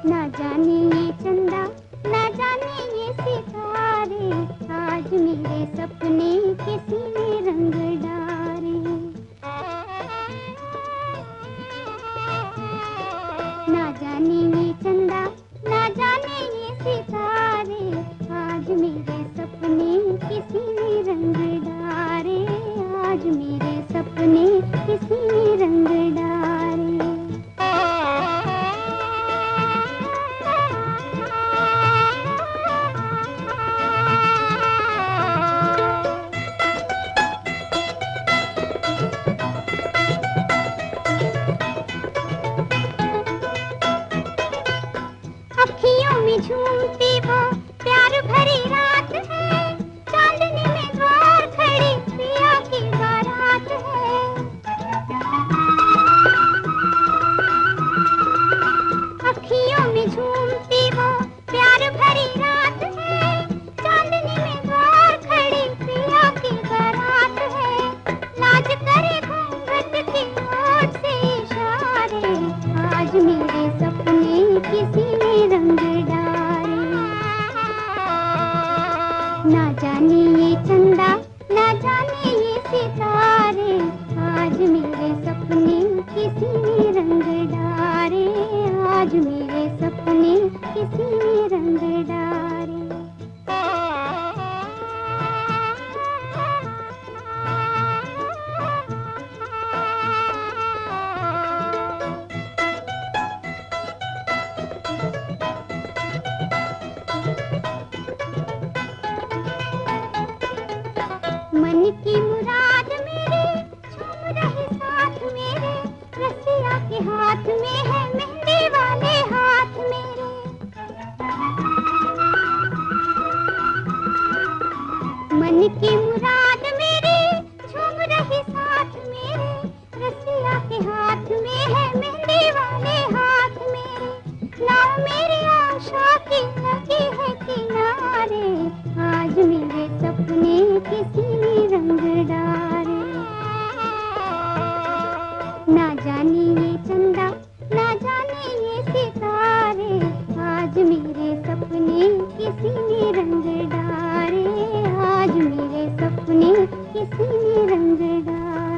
ना जाने ये चंदा, ना जाने ये सितारे, आज मेरे सपने किसी ने रंग डारे। ना जाने ये चंदा, ना जाने ये सितारे, आज मेरे सपने किसी ने रंग डारे, आज मेरे सपने किसी ने रंग डारे। अखियों में झूमती वो प्यार भरी रात है, चांदनी में द्वार खड़ी पिया की बारात है। अखियों में झूमती वो प्यार भरी रात है, चांदनी में द्वार खड़ी पिया की बारात है। लाज करे घूंघट की ओट से इशारे, आज मेरे सपने किसी ने रंग डारे। ना जाने ये चंदा, ना जाने ये सितारे, आज मेरे सपने किसी ने रंग डारे, आज मेरे सपने किसी ने रंग डारे। मन की मुराद मेरे झूम रहे साथ मेरे, रसिया के हाथ में है मेहंदी वाले हाथ मेरे। मन की मुराद मेरे झूम रहे साथ मेरे, रसिया के हाथ में है मेहंदी वाले हाथ मेरे। नाव मेरी आशा की लगी है किनारे, आज मेरे सपने किसी ने रंग डारे। ना जाने ये चंदा, ना जाने ये सितारे, आज मेरे सपने किसी ने रंग डारे, आज मेरे सपने किसी ने रंग डारे।